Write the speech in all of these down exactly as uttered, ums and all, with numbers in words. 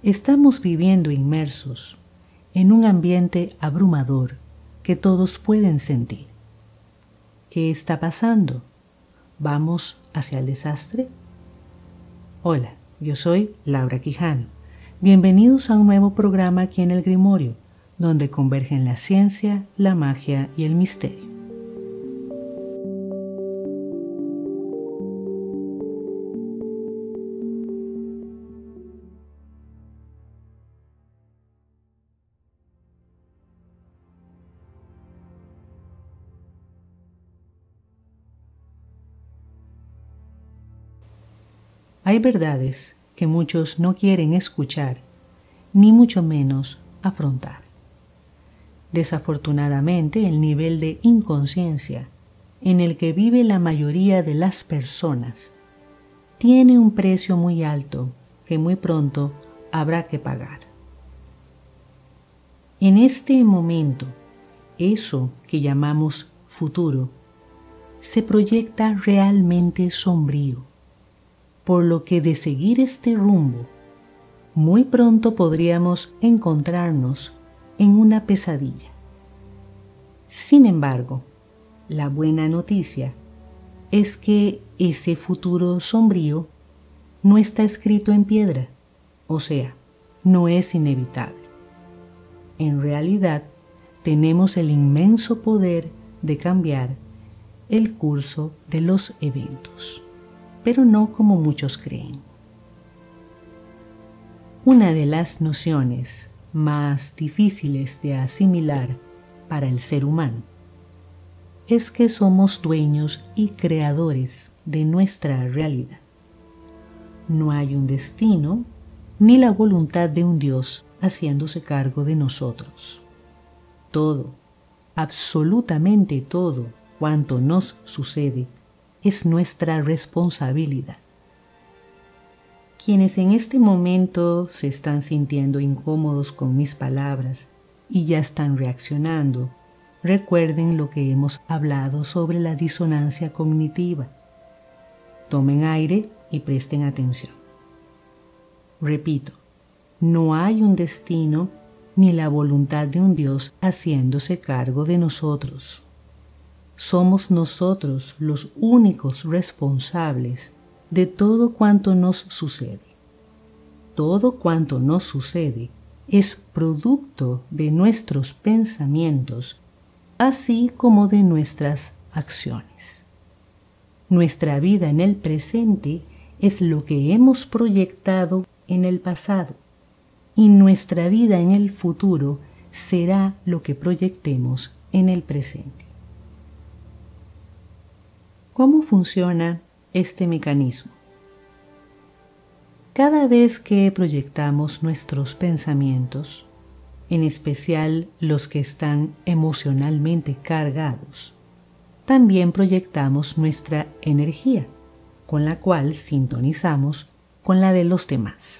Estamos viviendo inmersos en un ambiente abrumador que todos pueden sentir. ¿Qué está pasando? ¿Vamos hacia el desastre? Hola, yo soy Laura Quijano. Bienvenidos a un nuevo programa aquí en El Grimorio, donde convergen la ciencia, la magia y el misterio. Hay verdades que muchos no quieren escuchar, ni mucho menos afrontar. Desafortunadamente, el nivel de inconsciencia en el que vive la mayoría de las personas tiene un precio muy alto que muy pronto habrá que pagar. En este momento, eso que llamamos futuro se proyecta realmente sombrío, por lo que de seguir este rumbo, muy pronto podríamos encontrarnos en una pesadilla. Sin embargo, la buena noticia es que ese futuro sombrío no está escrito en piedra, o sea, no es inevitable. En realidad, tenemos el inmenso poder de cambiar el curso de los eventos, pero no como muchos creen. Una de las nociones más difíciles de asimilar para el ser humano es que somos dueños y creadores de nuestra realidad. No hay un destino ni la voluntad de un Dios haciéndose cargo de nosotros. Todo, absolutamente todo cuanto nos sucede es nuestra responsabilidad. Quienes en este momento se están sintiendo incómodos con mis palabras y ya están reaccionando, recuerden lo que hemos hablado sobre la disonancia cognitiva. Tomen aire y presten atención. Repito, no hay un destino ni la voluntad de un Dios haciéndose cargo de nosotros. Somos nosotros los únicos responsables de todo cuanto nos sucede. Todo cuanto nos sucede es producto de nuestros pensamientos, así como de nuestras acciones. Nuestra vida en el presente es lo que hemos proyectado en el pasado, y nuestra vida en el futuro será lo que proyectemos en el presente. ¿Cómo funciona este mecanismo? Cada vez que proyectamos nuestros pensamientos, en especial los que están emocionalmente cargados, también proyectamos nuestra energía, con la cual sintonizamos con la de los demás.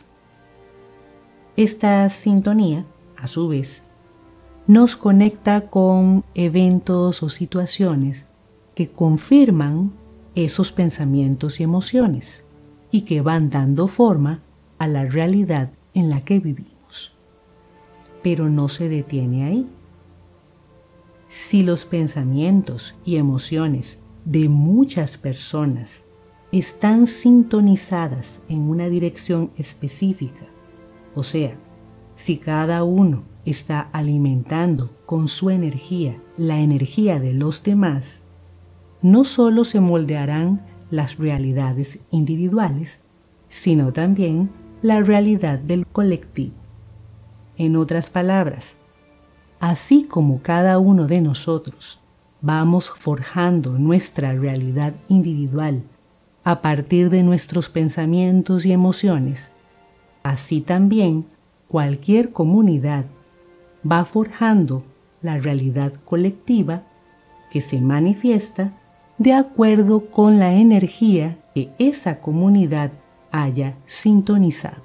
Esta sintonía, a su vez, nos conecta con eventos o situaciones que confirman esos pensamientos y emociones y que van dando forma a la realidad en la que vivimos. Pero no se detiene ahí. Si los pensamientos y emociones de muchas personas están sintonizadas en una dirección específica, o sea, si cada uno está alimentando con su energía la energía de los demás, no solo se moldearán las realidades individuales, sino también la realidad del colectivo. En otras palabras, así como cada uno de nosotros vamos forjando nuestra realidad individual a partir de nuestros pensamientos y emociones, así también cualquier comunidad va forjando la realidad colectiva que se manifiesta de acuerdo con la energía que esa comunidad haya sintonizado.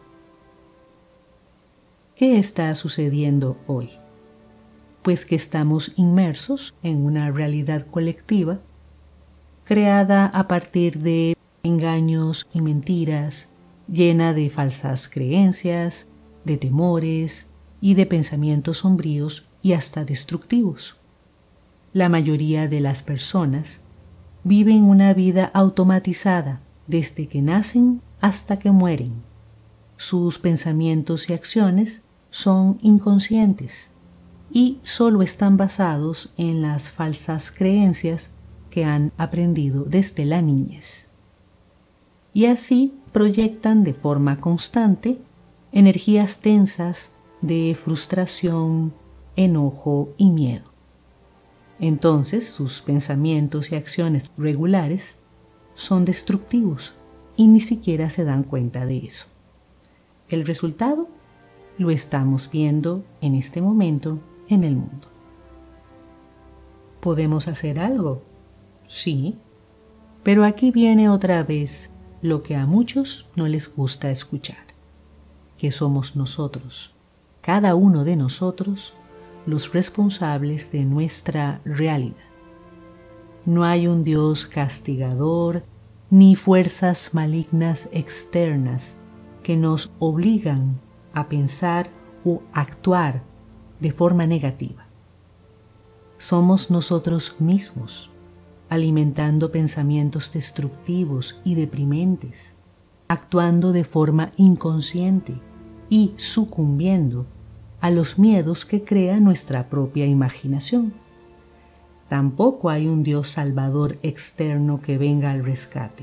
¿Qué está sucediendo hoy? Pues que estamos inmersos en una realidad colectiva creada a partir de engaños y mentiras, llena de falsas creencias, de temores y de pensamientos sombríos y hasta destructivos. La mayoría de las personas viven una vida automatizada desde que nacen hasta que mueren. Sus pensamientos y acciones son inconscientes y solo están basados en las falsas creencias que han aprendido desde la niñez. Y así proyectan de forma constante energías tensas de frustración, enojo y miedo. Entonces sus pensamientos y acciones regulares son destructivos y ni siquiera se dan cuenta de eso. El resultado lo estamos viendo en este momento en el mundo. ¿Podemos hacer algo? Sí, pero aquí viene otra vez lo que a muchos no les gusta escuchar, que somos nosotros, cada uno de nosotros, los responsables de nuestra realidad. No hay un Dios castigador ni fuerzas malignas externas que nos obligan a pensar o actuar de forma negativa. Somos nosotros mismos, alimentando pensamientos destructivos y deprimentes, actuando de forma inconsciente y sucumbiendo a los miedos que crea nuestra propia imaginación. Tampoco hay un Dios salvador externo que venga al rescate.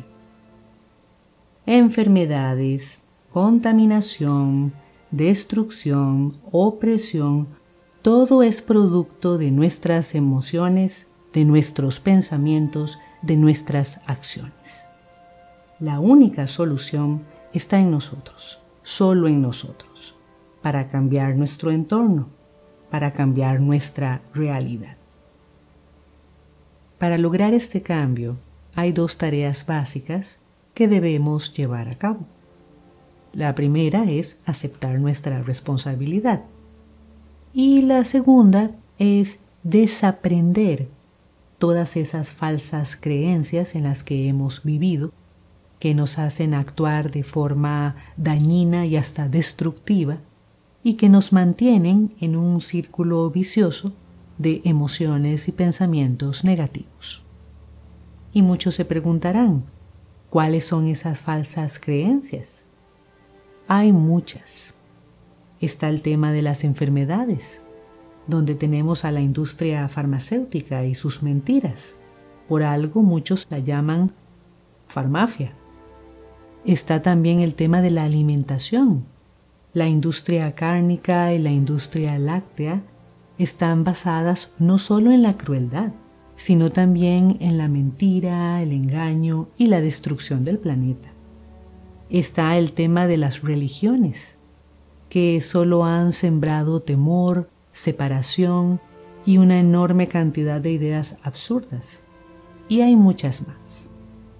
Enfermedades, contaminación, destrucción, opresión, todo es producto de nuestras emociones, de nuestros pensamientos, de nuestras acciones. La única solución está en nosotros, solo en nosotros, para cambiar nuestro entorno, para cambiar nuestra realidad. Para lograr este cambio, hay dos tareas básicas que debemos llevar a cabo. La primera es aceptar nuestra responsabilidad y la segunda es desaprender todas esas falsas creencias en las que hemos vivido, que nos hacen actuar de forma dañina y hasta destructiva y que nos mantienen en un círculo vicioso de emociones y pensamientos negativos. Y muchos se preguntarán, ¿cuáles son esas falsas creencias? Hay muchas. Está el tema de las enfermedades, donde tenemos a la industria farmacéutica y sus mentiras. Por algo muchos la llaman farmacia. Está también el tema de la alimentación. La industria cárnica y la industria láctea están basadas no solo en la crueldad, sino también en la mentira, el engaño y la destrucción del planeta. Está el tema de las religiones, que solo han sembrado temor, separación y una enorme cantidad de ideas absurdas. Y hay muchas más.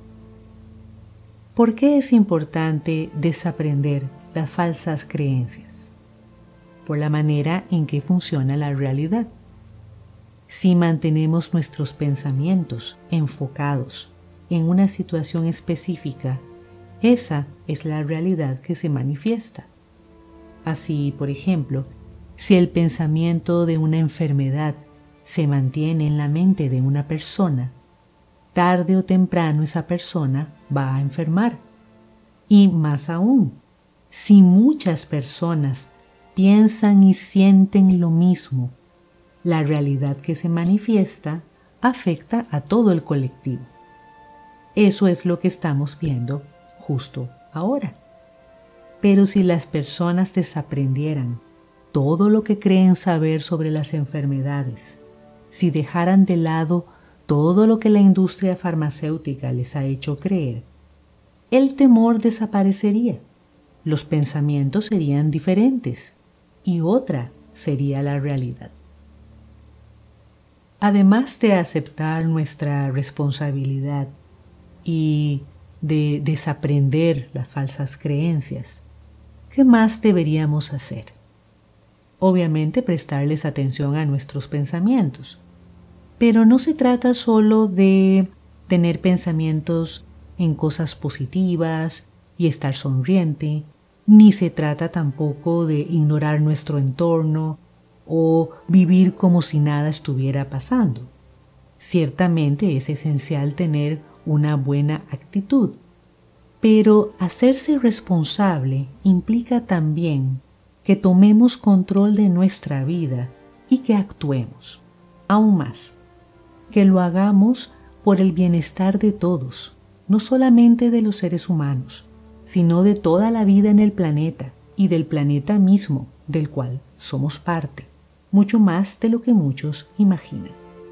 ¿Por qué es importante desaprender las falsas creencias? Por la manera en que funciona la realidad. Si mantenemos nuestros pensamientos enfocados en una situación específica, esa es la realidad que se manifiesta. Así, por ejemplo, si el pensamiento de una enfermedad se mantiene en la mente de una persona, tarde o temprano esa persona va a enfermar. Y más aún, si muchas personas piensan y sienten lo mismo, la realidad que se manifiesta afecta a todo el colectivo. Eso es lo que estamos viendo justo ahora. Pero si las personas desaprendieran todo lo que creen saber sobre las enfermedades, si dejaran de lado todo lo que la industria farmacéutica les ha hecho creer, el temor desaparecería, los pensamientos serían diferentes y otra sería la realidad. Además de aceptar nuestra responsabilidad y de desaprender las falsas creencias, ¿qué más deberíamos hacer? Obviamente prestarles atención a nuestros pensamientos, pero no se trata solo de tener pensamientos en cosas positivas y estar sonriente, ni se trata tampoco de ignorar nuestro entorno o vivir como si nada estuviera pasando. Ciertamente es esencial tener una buena actitud, pero hacerse responsable implica también que tomemos control de nuestra vida y que actuemos. Aún más, que lo hagamos por el bienestar de todos, no solamente de los seres humanos, sino de toda la vida en el planeta y del planeta mismo del cual somos parte, mucho más de lo que muchos imaginan.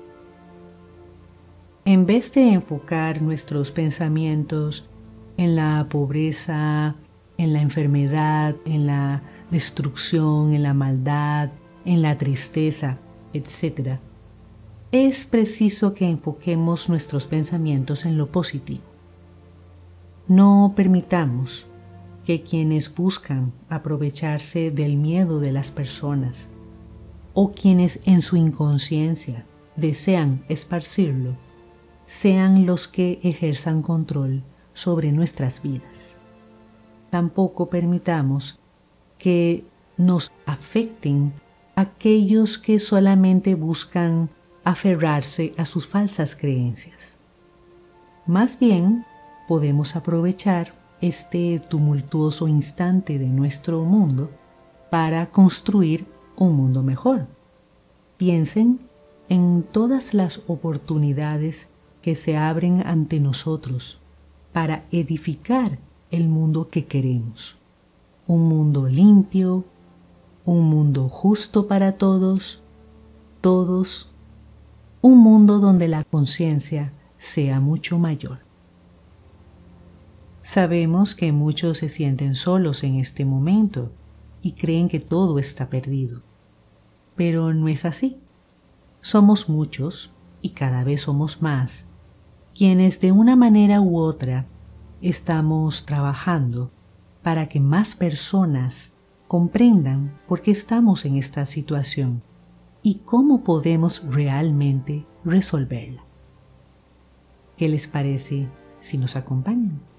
En vez de enfocar nuestros pensamientos en la pobreza, en la enfermedad, en la destrucción, en la maldad, en la tristeza, etcétera, es preciso que enfoquemos nuestros pensamientos en lo positivo. No permitamos que quienes buscan aprovecharse del miedo de las personas o quienes en su inconsciencia desean esparcirlo sean los que ejerzan control sobre nuestras vidas. Tampoco permitamos que nos afecten aquellos que solamente buscan aferrarse a sus falsas creencias. Más bien, podemos aprovechar este tumultuoso instante de nuestro mundo para construir un mundo mejor. Piensen en todas las oportunidades que se abren ante nosotros para edificar el mundo que queremos. Un mundo limpio, un mundo justo para todos, todos, un mundo donde la conciencia sea mucho mayor. Sabemos que muchos se sienten solos en este momento y creen que todo está perdido. Pero no es así. Somos muchos, y cada vez somos más, quienes de una manera u otra estamos trabajando para que más personas comprendan por qué estamos en esta situación y cómo podemos realmente resolverla. ¿Qué les parece si nos acompañan?